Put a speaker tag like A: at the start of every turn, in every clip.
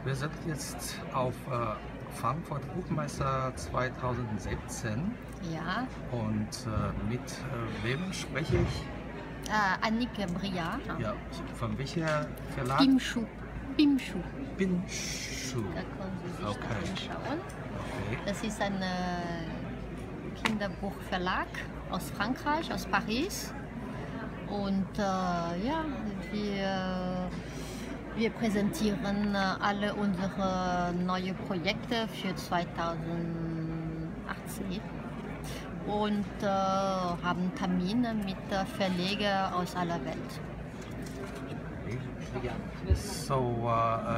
A: Wir sind jetzt auf Frankfurt Buchmesse 2017
B: Ja,
A: und mit wem spreche ich?
B: Annick Briard.
A: Ja, von welcher Verlag?
B: Bimchou. Bimchou.
A: Binshu.
B: Da können Sie sich
A: Okay.
B: das anschauen.
A: Okay.
B: Das ist ein Kinderbuchverlag aus Frankreich, aus Paris. Und ja, wir präsentieren alle unsere neuen Projekte für 2018 und haben Termine mit Verlegern aus aller Welt.
A: So,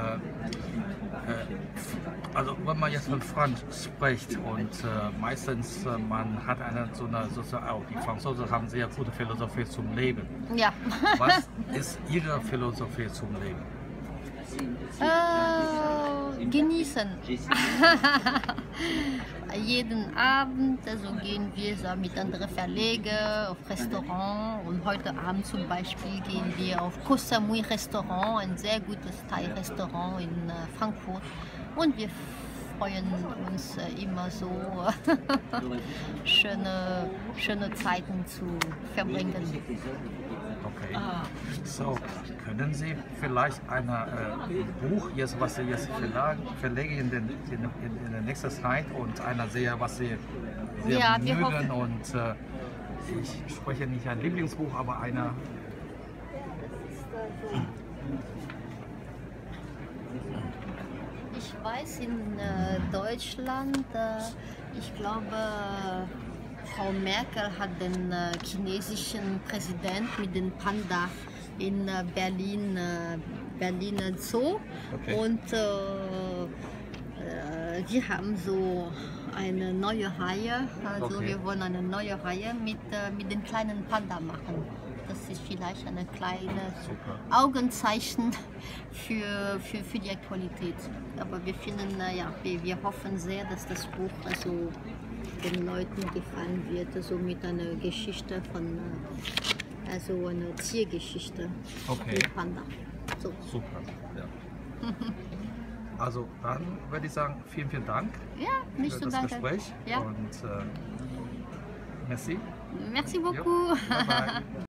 A: also wenn man jetzt von Franz spricht und meistens man hat auch die Franzosen haben sehr gute Philosophie zum Leben.
B: Ja.
A: Was ist Ihre Philosophie zum Leben?
B: Genießen. Jeden Abend gehen wir so mit anderen Verlegern auf Restaurant und heute Abend zum Beispiel gehen wir auf Koh Samui Restaurant, ein sehr gutes Thai-Restaurant in Frankfurt, und wir freuen uns immer so schöne Zeiten zu verbringen.
A: Okay. So, können Sie vielleicht ein Buch, jetzt, was Sie jetzt verlegen in der nächsten Zeit und einer sehr, was Sie sehr
B: Ja, wir
A: mögen
B: hoffen.
A: und ich spreche nicht ein Lieblingsbuch, aber einer.
B: Ich weiß, in Deutschland, ich glaube, Frau Merkel hat den chinesischen Präsident mit dem Panda in Berlin Zoo.
A: Okay.
B: Und wir haben so eine neue Reihe, also
A: Okay.
B: wir wollen eine neue Reihe mit dem kleinen Panda machen. Das ist vielleicht eine kleine
A: Super.
B: Augenzeichen für die Aktualität. Aber wir finden, ja, wir hoffen sehr, dass das Buch also den Leuten gefallen wird, also mit einer Geschichte von, also einer Tiergeschichte
A: Okay.
B: mit Panda. So.
A: Super. Ja. Also dann würde ich sagen, vielen, vielen Dank
B: Ja, nicht
A: für
B: so
A: das
B: danke.
A: Gespräch
B: Ja.
A: und merci.
B: Merci
A: Jo,
B: beaucoup.
A: bye bye.